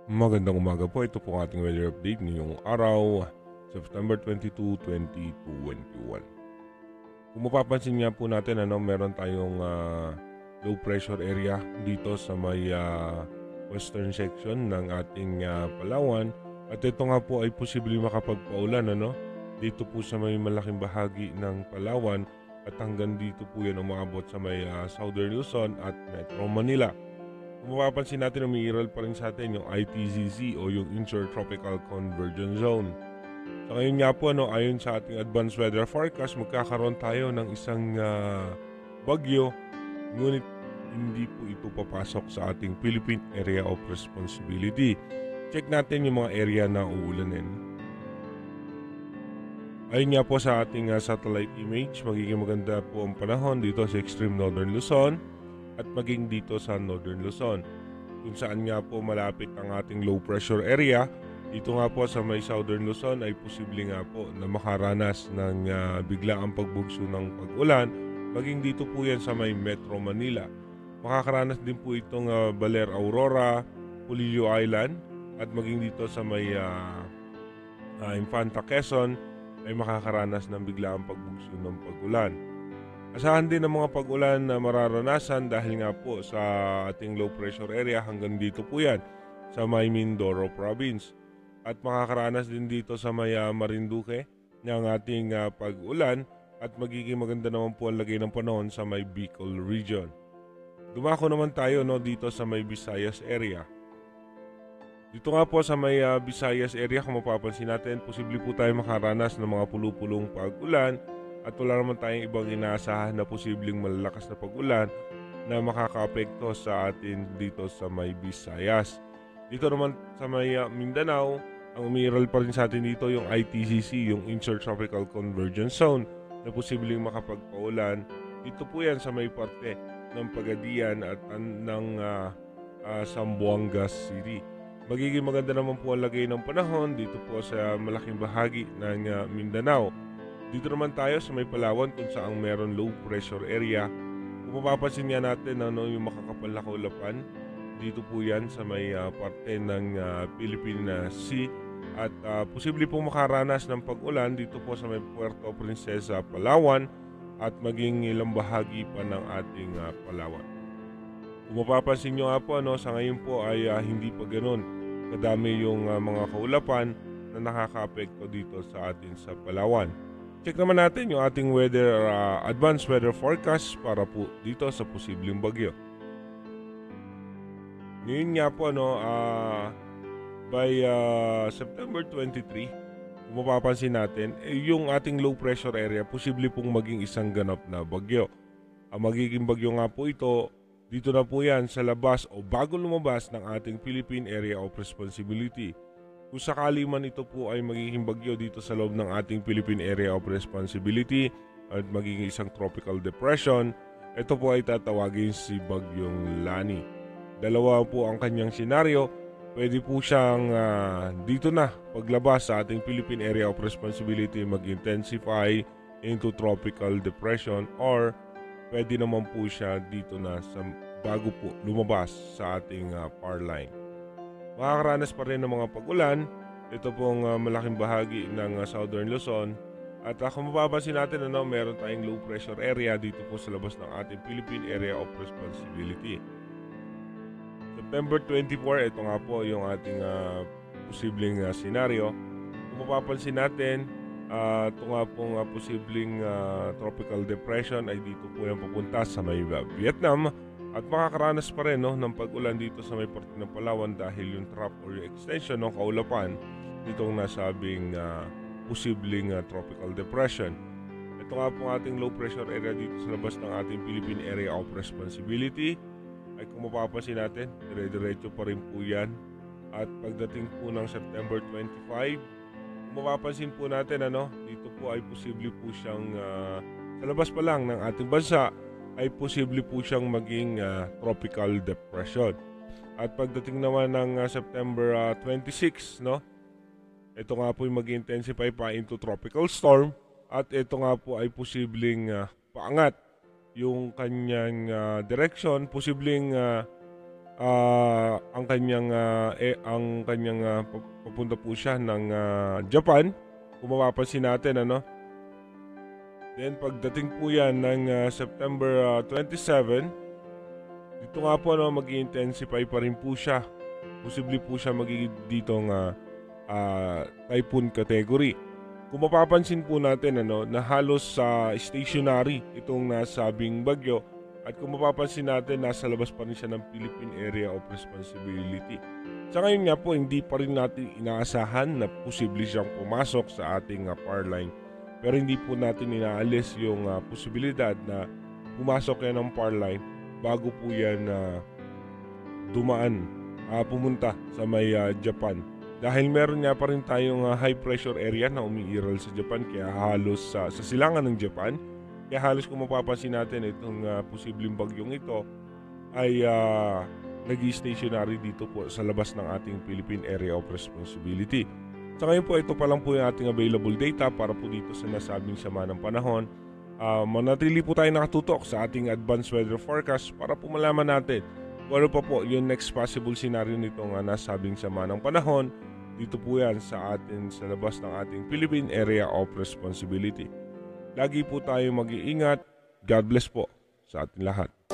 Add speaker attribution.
Speaker 1: Magandang umaga po. Ito po ang ating weather update ngayong araw, September 22, 2021. Kung mapapansin nga po natin, meron tayong low pressure area dito sa may western section ng ating Palawan. At ito nga po ay posibleng makapagpaulan dito po sa may malaking bahagi ng Palawan at hanggang dito po yan umaabot sa may southern Luzon at Metro Manila. Kung mapapansin natin, umiiral pa rin sa atin yung ITCZ o yung Intertropical Convergence Zone. So ngayon nga po, ayon sa ating advanced weather forecast, magkakaroon tayo ng isang bagyo, ngunit hindi po ito papasok sa ating Philippine Area of Responsibility. Check natin yung mga area na uulanin. Ayon nga po sa ating satellite image, magiging maganda po ang panahon dito sa extreme northern Luzon at maging dito sa Northern Luzon, kung saan nga po malapit ang ating low pressure area. Dito nga po sa may Southern Luzon ay posible nga po na makaranas ng biglaang pagbugso ng pag-ulan, maging dito po yan sa may Metro Manila. Makakaranas din po itong Baler Aurora, Pulillo Island at maging dito sa may Infanta Quezon ay makakaranas ng biglaang pagbugso ng pag-ulan. Asahan din ang mga pag-ulan na mararanasan dahil nga po sa ating low pressure area hanggang dito po yan sa may Mindoro Province. At makakaranas din dito sa may Marinduque ng ating pag-ulan at magiging maganda naman po ang lagay ng panahon sa may Bicol region. Dumako naman tayo dito sa may Visayas area. Dito nga po sa may Visayas area, kung mapapansin natin, posible po tayo makaranas ng mga pulupulong pag-ulan. At wala naman tayong ibang inaasahan na posibleng malalakas na pag-ulan na makakaapekto sa atin dito sa may Visayas. Dito naman sa may Mindanao, ang umiiral pa rin sa atin dito yung ITCZ, yung Intertropical Convergence Zone, na posibleng makapagpaulan. Dito po yan sa may parte ng Pagadian at ng Zamboanga City. Magiging maganda naman po ang lagay ng panahon dito po sa malaking bahagi ng Mindanao. Dito naman tayo sa may Palawan kung saan meron low pressure area. Kung mapapansin nga natin yung makakapal na kaulapan, dito po yan sa may parte ng Philippine Sea at posible pong makaranas ng pag-ulan dito po sa may Puerto Princesa, Palawan at maging ilang bahagi pa ng ating Palawan. Kung mapapansin nyo nga po, sa ngayon po ay hindi pa ganun kadami yung mga kaulapan na nakakaapekto dito sa atin sa Palawan. Check naman natin yung ating weather advanced weather forecast para po dito sa posibleng bagyo. Ngayon nga po by September 23, kung mapapansin natin, yung ating low pressure area posible pong maging isang ganap na bagyo. Ang magiging bagyo nga po ito, dito na po yan sa labas o bago lumabas ng ating Philippine Area of Responsibility. Kung sakali man ito po ay magiging bagyo dito sa loob ng ating Philippine Area of Responsibility at magiging isang tropical depression, ito po ay tatawagin si Bagyong Lani. Dalawa po ang kanyang senaryo. Pwede po siyang dito na paglabas sa ating Philippine Area of Responsibility mag-intensify into tropical depression, or pwede naman po siya dito na sa bago po lumabas sa ating power line. Makakaranas pa rin ng mga pag-ulan. Ito pong malaking bahagi ng Southern Luzon. At kung mapapansin natin, meron tayong low pressure area dito po sa labas ng ating Philippine Area of Responsibility. September 24, ito nga po yung ating posibleng senaryo. Kung mapapansin natin, ito nga pong posibleng tropical depression ay dito po yung pupunta sa may Vietnam. At makakaranas pa rin ng pag-ulan dito sa may parte ng Palawan dahil yung trap or yung extension ng kaulapan nitong nasabing posibleng tropical depression. Ito nga po ating low pressure area dito sa labas ng ating Philippine Area of Responsibility. Ay kung mapapansin natin, dire-diretso pa rin po yan. At pagdating po ng September 25, kung mapapansin po natin, dito po ay posible po siyang sa labas pa lang ng ating bansa ay posible po siyang maging tropical depression. At pagdating naman ng September 26, ito nga po ay mag-intensify pa into tropical storm at ito nga po ay posibleng paangat yung kanyang direction, posibleng papunta po siya ng Japan. Kung mapapansin natin, ano. Then pagdating po yan ng September 27, dito nga po mag-i-intensify pa rin po siya. Posible po siya magiging ditong typhoon category. Kung mapapansin po natin na halos stationary itong nasabing bagyo, at kung mapapansin natin nasa labas pa rin siya ng Philippine Area of Responsibility. Sa ngayon nga po, hindi pa rin natin inaasahan na posible siyang pumasok sa ating power line. Pero hindi po natin inaalis yung posibilidad na pumasok yan ng power line bago po yan pumunta sa may Japan. Dahil meron nga pa rin tayong high pressure area na umiiral sa Japan, kaya halos sa silangan ng Japan, kaya halos kung mapapansin natin itong posibleng bagyong ito ay nag-stationary dito po sa labas ng ating Philippine Area of Responsibility. Sa ngayon po, ito pa lang po yung ating available data para po dito sa nasabing sama ng panahon. Manatili po tayo nakatutok sa ating advanced weather forecast para po malaman natin kung ano pa po yung next possible scenario nitong nasabing sama ng panahon. Dito po yan sa labas ng ating Philippine Area of Responsibility. Lagi po tayo mag-iingat. God bless po sa ating lahat.